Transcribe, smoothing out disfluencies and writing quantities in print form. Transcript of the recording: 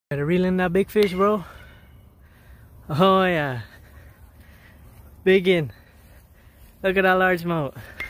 Gotta reel in that big fish, bro. Oh yeah. Big in. Look at that largemouth.